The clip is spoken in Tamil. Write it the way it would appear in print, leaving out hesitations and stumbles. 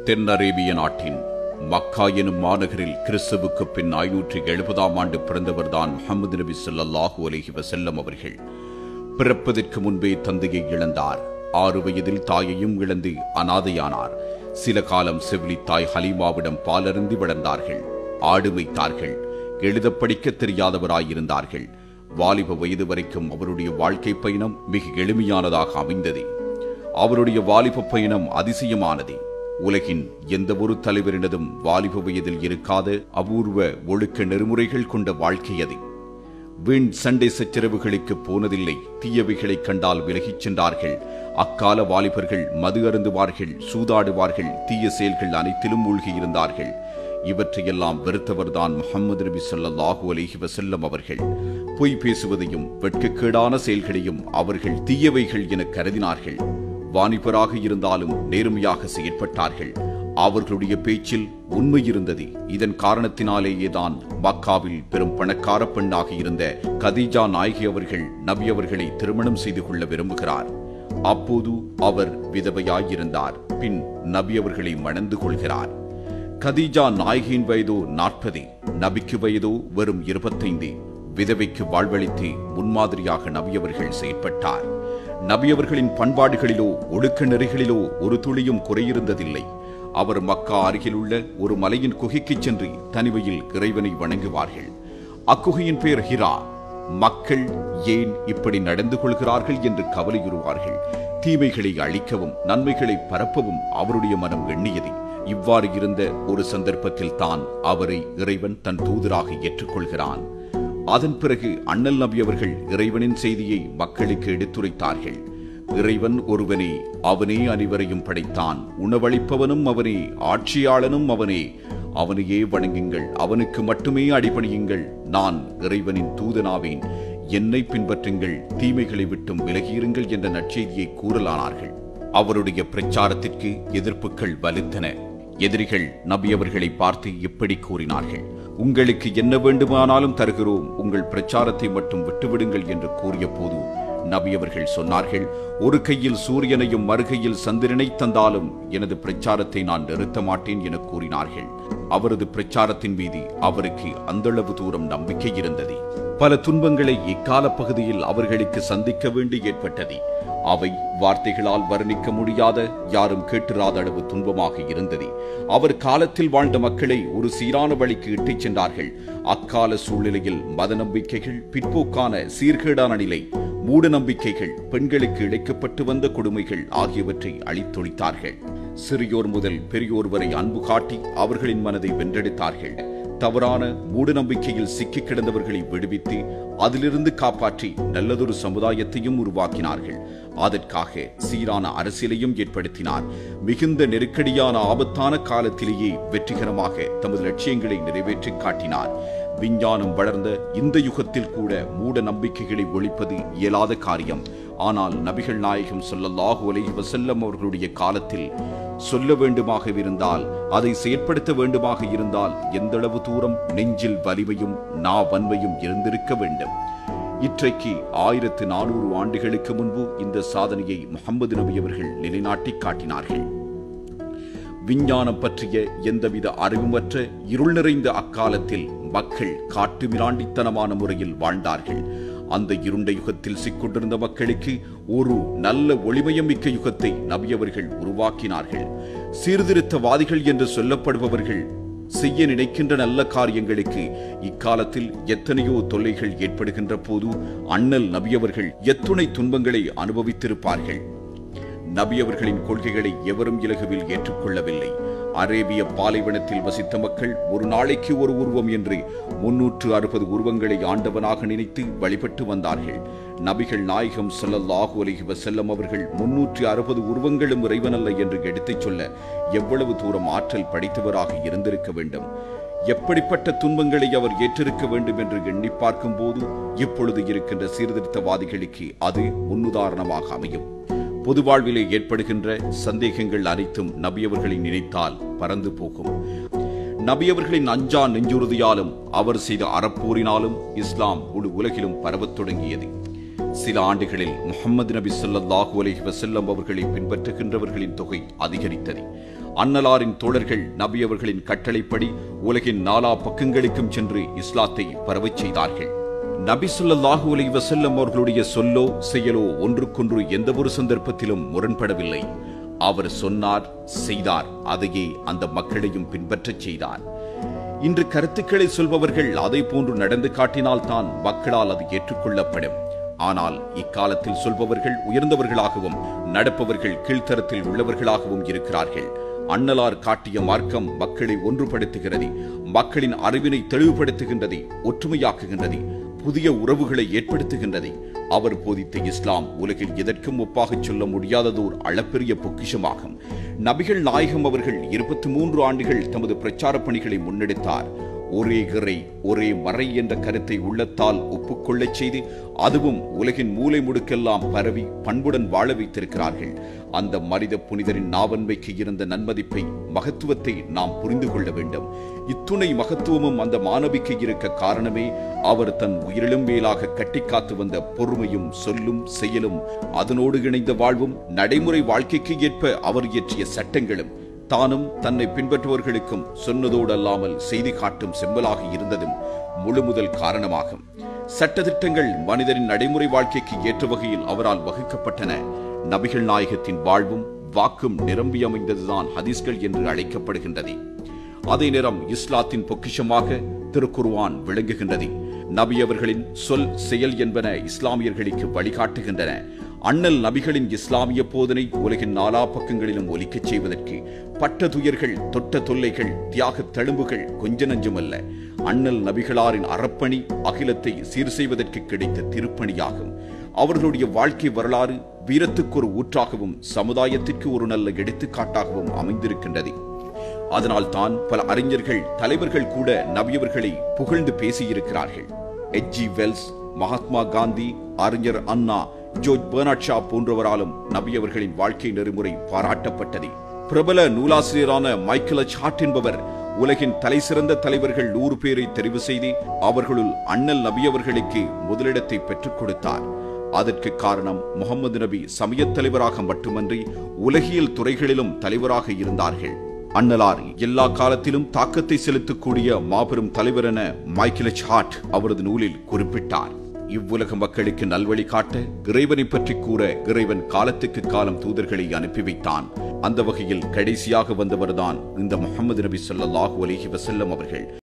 தென் அரேபிய நாட்டின் மக்கா எனும் மாநகரில் கிறிஸ்துவுக்கு பின் 570ஆம் ஆண்டு பிறந்தவர்தான் முஹம்மது நபி ஸல்லல்லாஹு அலைஹி வஸல்லம் அவர்கள். பிறப்பதற்கு முன்பே தந்தையை இழந்தார். 6 வயதில் தாயையும் இழந்து அனாதையானார். சில காலம் செவிலி தாய் ஹலீமாவிடம் பாலருந்தி வளர்ந்தார்கள். ஆடு மேய்த்தார்கள். எழுத படிக்க தெரியாதவராயிருந்தார்கள். வாலிப வயது வரைக்கும் அவருடைய வாழ்க்கை பயணம் மிக எளிமையானதாக அமைந்தது. அவருடைய வாலிப பயணம் அதிசயமானது. உலகின் எந்த ஒரு தலைவரினதும் வாலிப வயதில் இருக்காத அபூர்வ ஒழுக்க நெறிமுறைகள் கொண்ட வாழ்க்கை அது. வீண் சண்டை சச்சரவுகளுக்கு போனதில்லை. தீயவைகளை கண்டால் விலகிச் சென்றார்கள். அக்கால வாலிபர்கள் மது அருந்துவார்கள், சூதாடுவார்கள், தீய செயல்கள் அனைத்திலும் மூழ்கியிருந்தார்கள். இவற்றையெல்லாம் வெறுத்தவர்தான் முஹம்மது நபி ஸல்லல்லாஹு அலைஹி வஸல்லம் அவர்கள். பொய் பேசுவதையும் வெட்கக்கேடான செயல்களையும் அவர்கள் தீயவைகள் என கருதினார்கள். வாணிபராக இருந்தாலும் நேர்மையாக செயற்பட்டார்கள். அவர்களுடைய பேச்சில் உண்மை இருந்தது. இதன் காரணத்தினாலேயேதான் மக்காவில் பெரும் பணக்கார பெண்ணாக இருந்த கதீஜா நாயகி அவர்கள் நபி அவர்களை திருமணம் செய்து கொள்ள விரும்புகிறார். அப்போது அவர் விதவையாயிருந்தார். பின் நபி அவர்களை மணந்து கொள்கிறார். கதீஜா நாயகியின் வயதோ 40, நபிக்கு வயதோ வெறும் 25. விதவைக்கு வாழ்வளித்து முன்மாதிரியாக நபியவர்கள் செயற்பட்டார். நபியவர்களின் பண்பாடுகளிலோ ஒழுக்க நெறிகளிலோ ஒரு துளியும் குறையிருந்ததில்லை. அவர் மக்கா அருகில் உள்ள ஒரு மலையின் குகைக்கு சென்று தனிமையில் இறைவனை வணங்குவார்கள். அக்குகையின் பெயர் ஹிரா. மக்கள் ஏன் இப்படி நடந்து கொள்கிறார்கள் என்று கவலையுறுவார்கள். தீமைகளை அழிக்கவும் நன்மைகளை பரப்பவும் அவருடைய மனம் எண்ணியது. இவ்வாறு இருந்த ஒரு சந்தர்ப்பத்தில் தான் அவரை இறைவன் தன் தூதராக ஏற்றுக்கொள்கிறான். அதன் பிறகு அண்ணல் நபி அவர்கள் இறைவனின் செய்தியை மக்களுக்கு எடுத்துரைத்தார்கள். இறைவன் ஒருவனே, அவனே அனைவரையும் படைத்தான். உணவளிப்பவனும் அவனே, ஆட்சியாளனும் அவனே. அவனையே வணங்குங்கள், அவனுக்கு மட்டுமே அடிபணியுங்கள். நான் இறைவனின் தூதனாவேன். என்னை பின்பற்றுங்கள், தீமைகளை விட்டும் விலகியிருங்கள் என்ற நற்செய்தியை கூறலானார்கள். அவருடைய பிரச்சாரத்திற்கு எதிர்ப்புகள் வலுத்தன. எதிரிகள் நபி அவர்களை பார்த்து இப்படி கூறினார்கள்: உங்களுக்கு என்ன வேண்டுமானாலும் தருகிறோம், உங்கள் பிரச்சாரத்தை மட்டும் விட்டுவிடுங்கள் என்று கூறிய போது நபி அவர்கள் சொன்னார்கள்: ஒரு கையில் சூரியனையும் மறுகையில் சந்திரனை தந்தாலும் எனது பிரச்சாரத்தை நான் நிறுத்த மாட்டேன் என கூறினார்கள். அவரது பிரச்சாரத்தின் மீது அவருக்கு அந்தளவு தூரம் நம்பிக்கை இருந்தது. பல துன்பங்களை இக்கால பகுதியில் அவர்களுக்கு சந்திக்க வேண்டி ஏற்பட்டது. அவை வார்த்தைகளால் வர்ணிக்க முடியாத, யாரும் கேட்டிராத அளவு துன்பமாக இருந்தது. அவர் காலத்தில் வாழ்ந்த மக்களை ஒரு சீரான வழிக்கு இட்டுச் சென்றார்கள். அக்கால சூழ்நிலையில் மத நம்பிக்கைகள், பிற்போக்கான சீர்கேடான நிலை, மூட நம்பிக்கைகள், பெண்களுக்கு இழைக்கப்பட்டு வந்த கொடுமைகள் ஆகியவற்றை அழித்தொழித்தார்கள். சிறியோர் முதல் பெரியோர் வரை அன்பு காட்டி அவர்களின் மனதை வென்றெடுத்தார்கள். தவறான மூட நம்பிக்கையில் சிக்கி கிடந்தவர்களை விடுவித்து அதிலிருந்து காப்பாற்றி நல்லதொரு சமுதாயத்தையும் உருவாக்கினார்கள். அதற்காக சீரான அரசியலையும் ஏற்படுத்தினார். மிகுந்த நெருக்கடியான ஆபத்தான காலத்திலேயே வெற்றிகரமாக தமது லட்சியங்களை நிறைவேற்றி காட்டினார். விஞ்ஞானம் வளர்ந்த இந்த யுகத்தில் கூட மூட நம்பிக்கைகளை ஒழிப்பது இயலாத காரியம். ஆனால் நபிகள் நாயகம் ஸல்லல்லாஹு அலைஹி வஸல்லம் அவர்களுடைய காலத்தில் சொல்ல வேண்டுமாக இருந்தால், அதை செயற்படுத்த வேண்டுமாக இருந்தால் எந்தளவு தூரம் நெஞ்சில் வலிமையும் வன்மையும் இருந்திருக்க வேண்டும். இன்றைக்கு 1400 ஆண்டுகளுக்கு முன்பு இந்த சாதனையை முஹம்மது நபி அவர்கள் நிலைநாட்டி காட்டினார்கள். விஞ்ஞானம் பற்றிய எந்தவித அறிவுமற்ற இருள் நிறைந்த அக்காலத்தில் மக்கள் காட்டு மிராண்டித்தனமான முறையில் வாழ்ந்தார்கள். அந்த இருண்ட யுகத்தில் சிக்கொண்டிருந்த மக்களுக்கு ஒரு நல்ல ஒளிமயமிக்க யுகத்தை நபி அவர்கள் உருவாக்கினார்கள். சீர்திருத்தவாதிகள் என்று சொல்லப்படுபவர்கள் செய்ய நினைக்கின்ற நல்ல காரியங்களுக்கு இக்காலத்தில் எத்தனையோ தொல்லைகள் ஏற்படுகின்ற போது அண்ணல் நபி அவர்கள் எத்துணை துன்பங்களை அனுபவித்திருப்பார்கள். நபி அவர்களின் கொள்கைகளை எவரும் இலகுவில் ஏற்றுக்கொள்ளவில்லை. அரேபிய பாலைவனத்தில் வசித்த மக்கள் ஒரு நாளைக்கு ஒரு உருவம் என்று 360 உருவங்களை ஆண்டவனாக நினைத்து வழிபட்டு வந்தார்கள். நபிகள் நாயகம் ஸல்லல்லாஹு அலைஹி வஸல்லம் அவர்கள் 360 உருவங்களும் இறைவனல்ல என்று எடுத்துச் சொல்ல எவ்வளவு தூரம் ஆற்றல் படைத்தவராக இருந்திருக்க வேண்டும். எப்படிப்பட்ட துன்பங்களை அவர் ஏற்றிருக்க வேண்டும் என்று எண்ணி பார்க்கும் போது இப்பொழுது இருக்கின்ற சீர்திருத்தவாதிகளுக்கு அது முன்னுதாரணமாக அமையும். பொது வாழ்விலே ஏற்படுகின்ற சந்தேகங்கள் அனைத்தும் நபியவர்களை நினைத்தால் பறந்து போகும். நபியவர்களின் அஞ்சா நெஞ்சுறுதியாலும் அவர் செய்த அறப்போரினாலும் இஸ்லாம் முழு உலகிலும் பரவத் தொடங்கியது. சில ஆண்டுகளில் முஹம்மது நபி ஸல்லல்லாஹு அலைஹி வஸல்லம் அவர்களை பின்பற்றுகின்றவர்களின் தொகை அதிகரித்தது. அன்னலாரின் தோழர்கள் நபி அவர்களின் கட்டளைப்படி உலகின் நாலா பக்கங்களுக்கும் சென்று இஸ்லாத்தை பரவச் செய்தார்கள். நபி ஸல்லல்லாஹு அலைஹி வஸல்லம் அவர்களுடைய சொல்லோ செயலோ ஒன்றுக்கொன்று எந்த ஒரு சந்தர்ப்பத்திலும் முரண்படவில்லை. அவர் சொன்னார், செய்தார், அதையே அந்த மக்களையும் பின்பற்றச் செய்தார். இன்று கருத்துக்களை சொல்பவர்கள் அதை போன்று நடந்து காட்டினால்தான் மக்களால் அது ஏற்றுக்கொள்ளப்படும். ஆனால் இக்காலத்தில் சொல்பவர்கள் உயர்ந்தவர்களாகவும் நடப்பவர்கள் கீழ்த்தரத்தில் உள்ளவர்களாகவும் இருக்கிறார்கள். அன்னலார் காட்டிய மார்க்கம் மக்களை ஒன்றுபடுத்துகிறது, மக்களின் அறிவினை தெளிவுபடுத்துகின்றது, ஒற்றுமையாக்குகின்றது, புதிய உறவுகளை ஏற்படுத்துகின்றது. அவர் போதித்த இஸ்லாம் உலகில் எதற்கும் ஒப்பாக சொல்ல முடியாததோர் அளப்பெரிய பொக்கிஷமாகும். நபிகள் நாயகம் அவர்கள் 23 ஆண்டுகள் தமது பிரச்சார பணிகளை முன்னெடுத்தார். ஒரே இறை ஒரே மறை என்ற கருத்தை உள்ளத்தால் ஒப்புக்கொள்ளச் செய்து அதுவும் உலகின் மூலை முடுக்கெல்லாம் பரவி பண்புடன் வாழ வைத்திருக்கிறார்கள். அந்த மனித புனிதரின் நாவன்மைக்கு இருந்த நன்மதிப்பை, மகத்துவத்தை நாம் புரிந்து கொள்ள வேண்டும். இத்துணை மகத்துவமும் அந்த மாணவிக்கு இருக்க காரணமே அவர் தன் உயிரிலும் மேலாக கட்டிக்காத்து வந்த பொறுமையும் சொல்லும் செயலும், அதனோடு இணைந்த வாழ்வும், நடைமுறை வாழ்க்கைக்கு ஏற்ப அவர் இயற்றிய சட்டங்களும், தானும் தன்னை பின்பற்றுவர்களுக்கும் சொன்னதோடு அல்லாமல் செய்தி காட்டும் செம்பலாக இருந்ததும் முழுமுதல் காரணமாகும். சட்டதிட்டங்கள் மனிதரின் நடைமுறை வாழ்க்கைக்கு ஏற்ற வகையில் அவரால் வகுக்கப்பட்டன. நபிகள் நாயகத்தின் வாழ்வும் வாக்கும் நிரம்பி அமைந்ததுதான் ஹதீஸ்கள் என்று அழைக்கப்படுகின்றது. அதே நேரம் இஸ்லாத்தின் பொக்கிஷமாக திருக்குர்ஆன் விளங்குகின்றது. நபி அவர்களின் சொல் செயல் என்பன இஸ்லாமியர்களுக்கு வழிகாட்டுகின்றன. அண்ணல் நபிகளின் இஸ்லாமிய போதனை உலகின் நாலா பக்கங்களிலும் ஒலிக்கச் செய்வதற்கு பட்ட துயர்கள், தொட்ட தொல்லைகள், தியாக தழும்புகள் கொஞ்ச நஞ்சமல்ல. அண்ணல் நபிகளாரின் அறப்பணி அகிலத்தை சீர் செய்வதற்கு கிடைத்த திருப்பணியாகும். அவர்களுடைய வாழ்க்கை வரலாறு வீரத்துக்கு ஒரு ஊற்றாகவும் சமுதாயத்திற்கு ஒரு நல்ல எடுத்துக்காட்டாகவும் அமைந்திருக்கின்றது. அதனால் தான் பல அறிஞர்கள், தலைவர்கள் கூட நபியவர்களை புகழ்ந்து பேசியிருக்கிறார்கள். H.G. வெல்ஸ், மகாத்மா காந்தி, அறிஞர் அண்ணா, ஜோர்ஜ் பெர்னார்ட் ஷா போன்றவராலும் நபியவர்களின் வாழ்க்கை நெறிமுறை பாராட்டப்பட்டது. பிரபல நூலாசிரியரான மைக்கேல் H. ஹார்ட் என்பவர் உலகின் தலை சிறந்த தலைவர்கள் 100 பேரை தெரிவு செய்து அவர்களுள் அண்ணல் நபியவர்களுக்கு முதலிடத்தை பெற்றுக் கொடுத்தார். அதற்கு காரணம் முகமது நபி சமயத் தலைவராக மட்டுமன்றி உலகியல் துறைகளிலும் தலைவராக இருந்தார்கள். அன்னலார் எல்லா காலத்திலும் தாக்கத்தை செலுத்தக்கூடிய மாபெரும் தலைவர் என மைக்கேல் H. ஹார்ட் அவரது நூலில் குறிப்பிட்டார். இவ்வுலக மக்களுக்கு நல்வழி காட்ட, இறைவனை பற்றி கூற இறைவன் காலத்துக்கு காலம் தூதர்களை அனுப்பி வைத்தான். அந்த வகையில் கடைசியாக வந்தவர்தான் இந்த முஹம்மது நபி ஸல்லல்லாஹு அலைஹி வஸல்லம் அவர்கள்.